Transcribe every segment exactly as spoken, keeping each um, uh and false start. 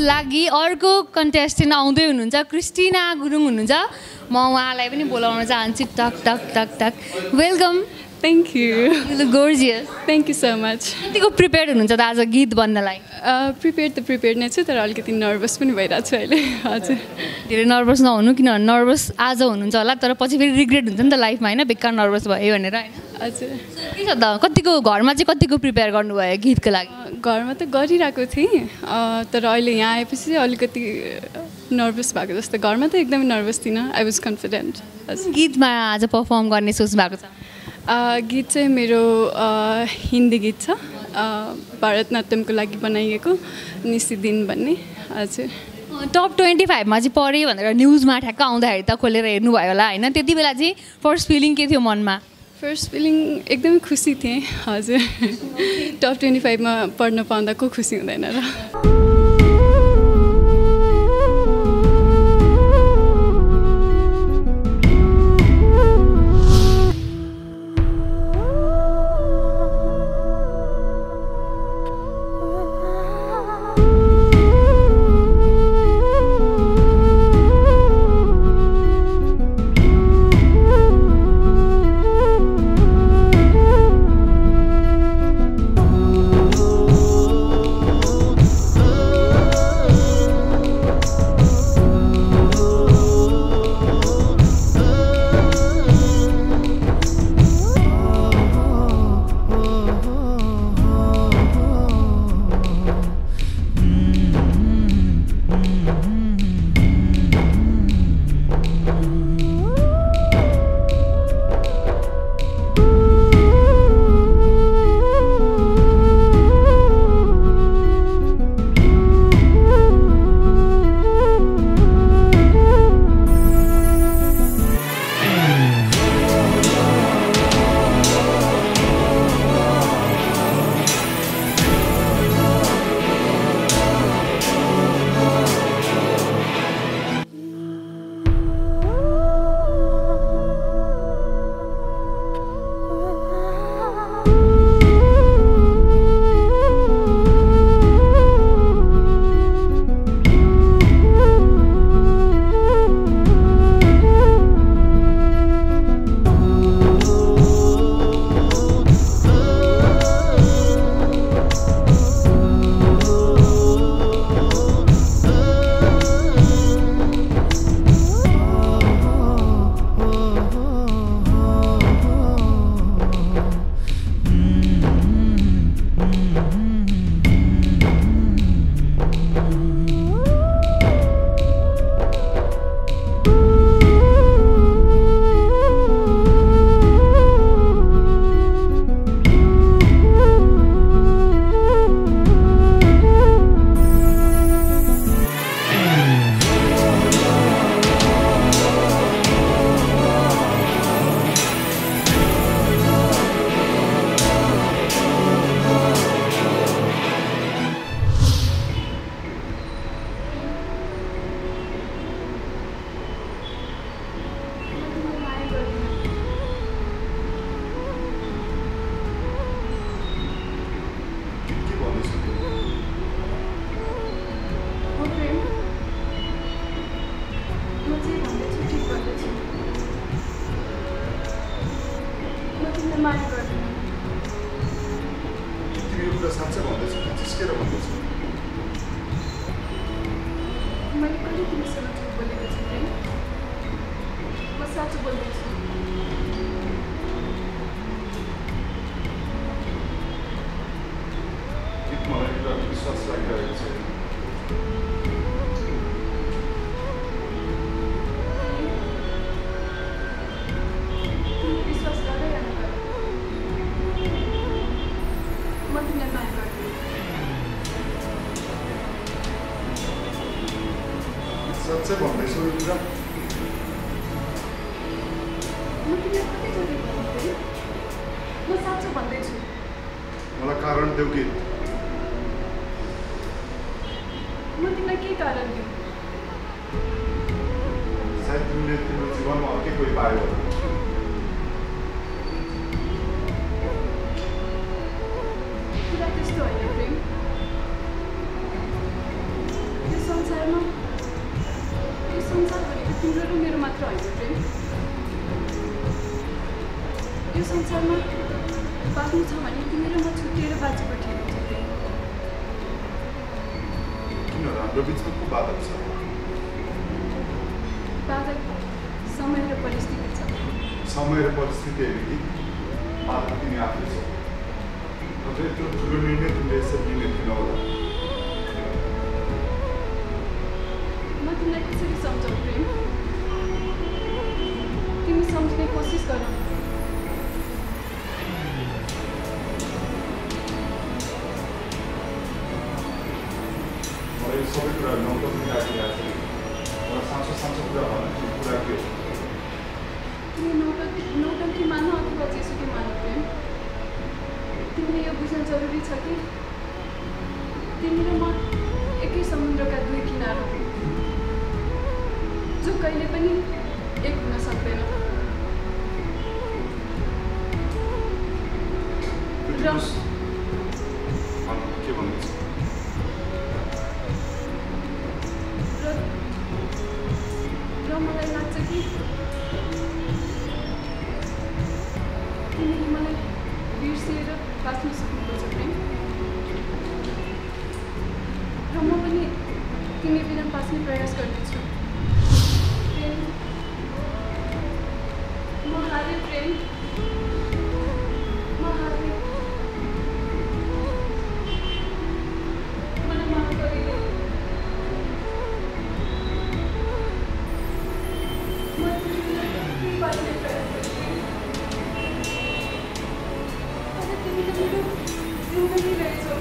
लागि अर्को कन्टेस्टेन्ट आउँदै हुनुहुन्छ क्रिस्टिना गुरुङ हुनुहुन्छ म उहाँलाई पनि बोलाउन चाहन्छु टक टक टक टक welcome thank you you look gorgeous thank you so much कतिको प्रिपेयर्ड हुनुहुन्छ त आज गीत भन्नलाई प्रिपेयर त प्रिपेयर नै छु तर अलिकति नर्भस पनि भइरहेको छु अहिले हजुर धेरै नर्भस नहुनु किनभने नर्भस आज हुनुहुन्छ होला तर पछि फेरि रिग्रेट हुन्छ नि त लाइफमा होइन बेकार नर्भस भयो भनेर होइन हजुर के छ त कतिको घरमा चाहिँ कतिको प्रिपेयर गर्नुभयो गीतको लागि घरमा त गरिरहेको थिएँ तर अहिले यहाँ आएपछि चाहिँ अलिकति नर्भस भएको जस्तो घरमा त एकदमै नर्भस थिइनँ आई वाज कन्फिडेन्ट गीतमा आज पर्फर्म गर्ने सोच भएको छ गीत चाहिँ मेरो हिन्दी गीत छ भरतनाट्यमको लागि बनाइएको निस्सिदिन भन्ने हजुर टप ट्वेन्टी फाइभमा चाहिँ पऱ्यो भनेर न्युजमा ठ्याक्क आउँदाखेरि त खोलेर हेर्नुभयो होला होइन त्यति बेला चाहिँ फर्स्ट फिलिङ के थियो मनमा फर्स्ट फिलिङ एकदमै खुसी थिएँ हजुर टप ट्वेन्टी फाइभमा पढ्न पाउँदा को खुसी हुँदैन र साँच्चै भन्दैछु रुद्र म साँच्चै भन्दैछु मलाई कारण देऊ कि म तिमीलाई के कारण दिउँ सायद तिमीले तिम्रो जीवनमा अर्कै कोही पायो होला कुरा त्यस्तो होइन प्रेम तिम्रो र मेरो मात्र होइन प्रेम यो संसारमा बाँच्नु छ भने तिमी र म छुट्टिएर बाँचेको ठिक हुन्छ प्रेम किन हाम्रो बिचमा को बाधक छ बाधक समय र परिस्थिति छ समय र परिस्थिति होइन कि बाधक तिमी आफै छौ अझ यत्रो ठुलो निर्णय तिमीले यसरी लिने थिएन होला म तिमीलाई कसरी सम्झाउ प्रेम तिमी सम्झिने कोसिस गर मलाई यो सबै कुरा नौटङ्की राखिरहेको छ मलाई साँचो साँचो कुरा भन त्यो कुरा के हो तिमी नौटङ्की नौटङ्की मान अथवा जेसुकै मान प्रेम तिमीले यो बुझ्न जरुरी छ कि तिमी र म एकै समुद्रका दुई किनारा हौ जो कहिले पनि एक हुन सक्दैन र के भन्नुहुन्छ र मलाई लाग्छ कि तिमीले मलाई बिर्सिएर बाँच्न सक्नुपर्छ प्रेम र म पनि तिमी बिना बाँच्ने प्रयास गर्नेछु प्रेम म हारे प्रेम म हारे मलाई माफ गरिदे म तिमी बिना बाँच्ने प्रयास गर्छु अझ तिमी त मेरो जिन्दगी रहेछौ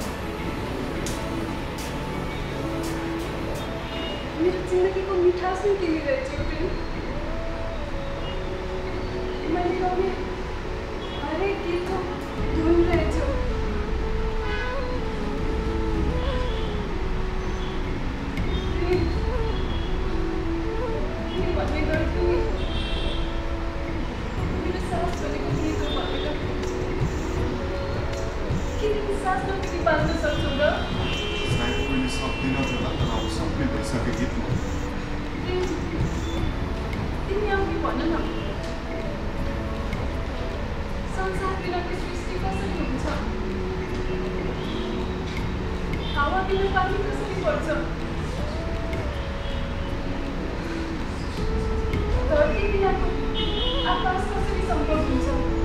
मेरो जिन्दगीको मिठास नै तिमी रहेछौ प्रेम मैले गाउने हरेक गीतको धुन रहेछौ प्रेम तिमी भन्ने गर तिमी मेरो सास भनेको गीत हो भनेर के तिमी सास नगरी बाँच्न सक्छौ र सायद मैले सक्दिनँ होला तर अब सक्ने भइसक्यो गीतमा तिमी आउने भन न संसार बिनाको सृष्टि कसरी हुन्छ हावा बिना पानी कसरी पर्छ धरती बिनाको आकाश कसरी सम्भव हुन्छ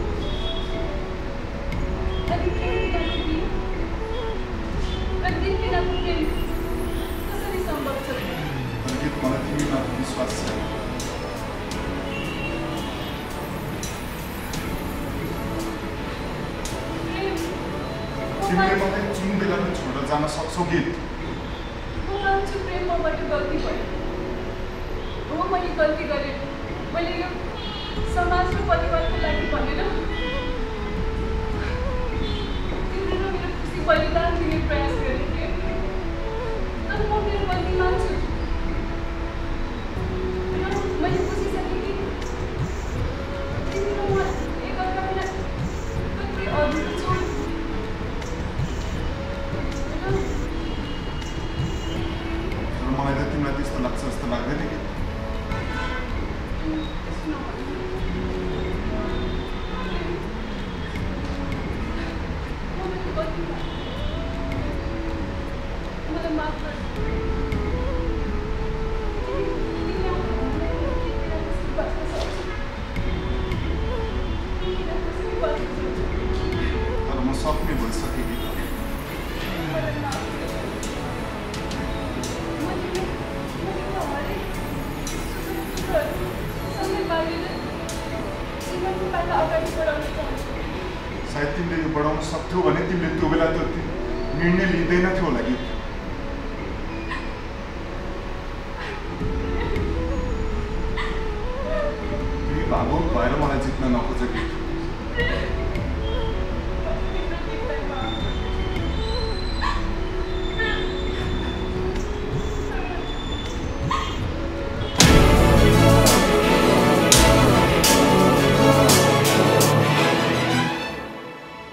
अनि प्रेम बिनाको दिन र दिन बिनाको प्रेम कसरी सम्भव छ गीत मलाई तिमीमाथि विश्वास छ तिमीले मलाई जुन बेला पनि छोडेर जान सक्छौ गीत म मान्छु प्रेम मबाट गल्ती भयो हो मैले गल्ती गरेँ मैले यो समाज र परिवारको लागि भनेर तिम्रो र मेरो खुसी बलिदान दिने प्रयास गरेँ थिएँ तर म मेरो गल्ती मान्छु र मैले बुझिसकेँ कि तिमी र म एकअर्का बिना कति अधुरो छौँ मलाई त तिमीलाई त्यस्तो लाग्छ जस्तो लाग्दैन कि मलाई माफ गर तर म सक्ने भइसकेँ कि सायद तिमीले यो बढाउन सक्थ्यौ भने तिमीले त्यो बेला त निर्णय लिँदैन थियो होला गीत तिमी भावुक भएर मलाई जित्न नखोज गीत